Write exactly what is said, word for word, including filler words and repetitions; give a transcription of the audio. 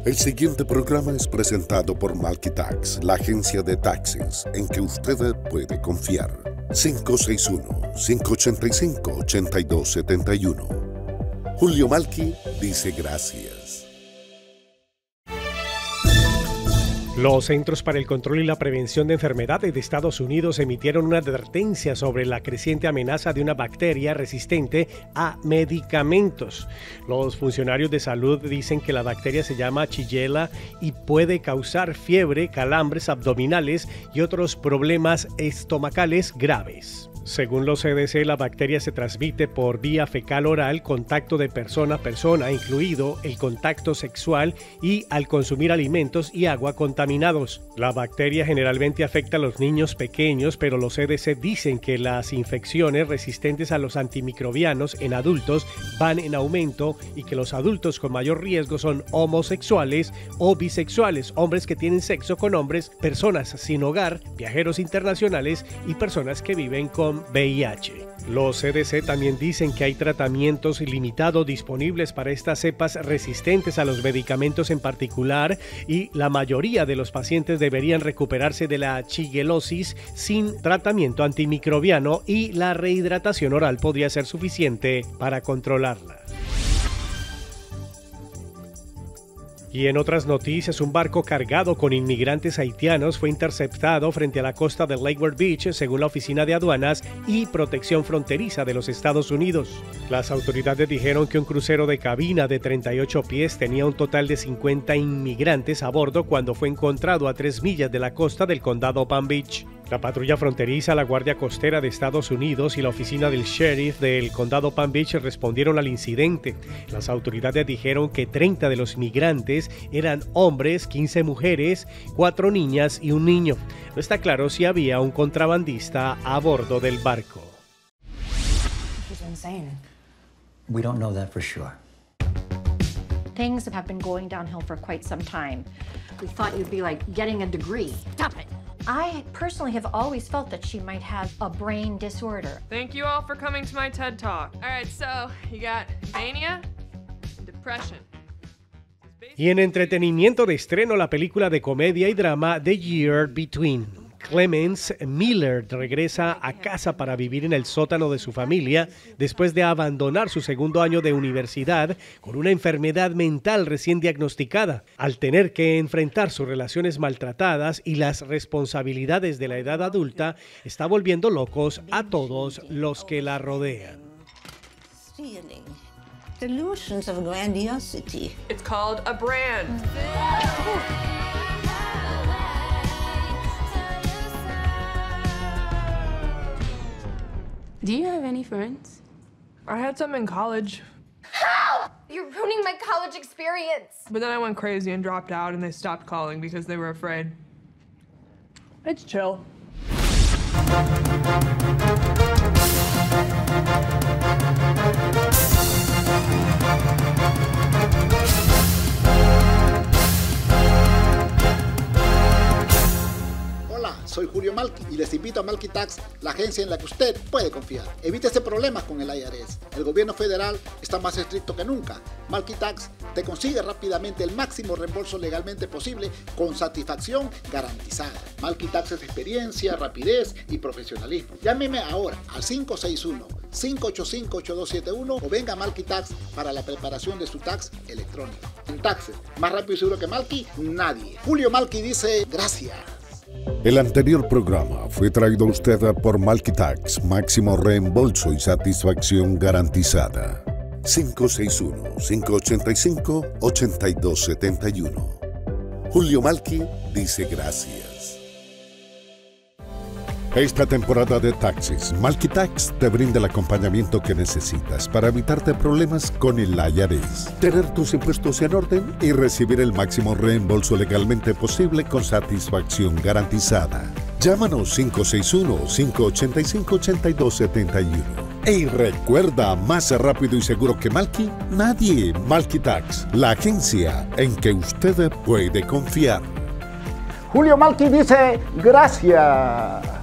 El siguiente programa es presentado por Malky Tax, la agencia de taxes en que usted puede confiar. cinco seis uno, cinco ocho cinco, ocho dos siete uno. Julio Malky dice gracias. Los Centros para el Control y la Prevención de Enfermedades de Estados Unidos emitieron una advertencia sobre la creciente amenaza de una bacteria resistente a medicamentos. Los funcionarios de salud dicen que la bacteria se llama Shigella y puede causar fiebre, calambres abdominales y otros problemas estomacales graves. Según los C D C, la bacteria se transmite por vía fecal-oral, contacto de persona a persona, incluido el contacto sexual y al consumir alimentos y agua contaminados. La bacteria generalmente afecta a los niños pequeños, pero los C D C dicen que las infecciones resistentes a los antimicrobianos en adultos van en aumento y que los adultos con mayor riesgo son homosexuales o bisexuales, hombres que tienen sexo con hombres, personas sin hogar, viajeros internacionales y personas que viven con V I H. Los C D C también dicen que hay tratamientos limitados disponibles para estas cepas resistentes a los medicamentos en particular y la mayoría de los pacientes deberían recuperarse de la shigellosis sin tratamiento antimicrobiano y la rehidratación oral podría ser suficiente para controlarla. Y en otras noticias, un barco cargado con inmigrantes haitianos fue interceptado frente a la costa de Lake Worth Beach, según la Oficina de Aduanas y Protección Fronteriza de los Estados Unidos. Las autoridades dijeron que un crucero de cabina de treinta y ocho pies tenía un total de cincuenta inmigrantes a bordo cuando fue encontrado a tres millas de la costa del condado Palm Beach. La patrulla fronteriza, la Guardia Costera de Estados Unidos y la oficina del sheriff del condado Palm Beach respondieron al incidente. Las autoridades dijeron que treinta de los migrantes eran hombres, quince mujeres, cuatro niñas y un niño. No está claro si había un contrabandista a bordo del barco. We don't know that for sure. Things have been going downhill for quite some time. We thought you'd be like getting a degree. Stop it. I personally have always felt that she might have a brain disorder. Thank you all for coming to my TED Talk. All right, so you got mania and depression. Y en entretenimiento de estreno, la película de comedia y drama The Year Between. Clemence Miller regresa a casa para vivir en el sótano de su familia después de abandonar su segundo año de universidad con una enfermedad mental recién diagnosticada. Al tener que enfrentar sus relaciones maltratadas y las responsabilidades de la edad adulta, está volviendo locos a todos los que la rodean. Delusions of grandiosity. It's called a brand. Do you have any friends? I had some in college. Help! You're ruining my college experience. But then I went crazy and dropped out and they stopped calling because they were afraid. It's chill. Soy Julio Malky y les invito a Malky Tax, la agencia en la que usted puede confiar. Evítese problemas con el I R S. El gobierno federal está más estricto que nunca. Malky Tax te consigue rápidamente el máximo reembolso legalmente posible con satisfacción garantizada. Malky Tax es experiencia, rapidez y profesionalismo. Llámeme ahora al cinco seis uno, cinco ocho cinco, ocho dos siete uno o venga a Malky Tax para la preparación de su tax electrónico. En taxes, más rápido y seguro que Malky, nadie. Julio Malky dice gracias. El anterior programa fue traído a usted por Malky Tax, máximo reembolso y satisfacción garantizada. cinco seis uno, cinco ocho cinco, ocho dos siete uno. Julio Malky dice gracias. Esta temporada de taxis, Malky Tax te brinda el acompañamiento que necesitas para evitarte problemas con el I R S, tener tus impuestos en orden y recibir el máximo reembolso legalmente posible con satisfacción garantizada. Llámanos cinco seis uno, cinco ocho cinco, ocho dos siete uno. Y recuerda, más rápido y seguro que Malky, nadie. Malky Tax, la agencia en que usted puede confiar. Julio Malky dice gracias.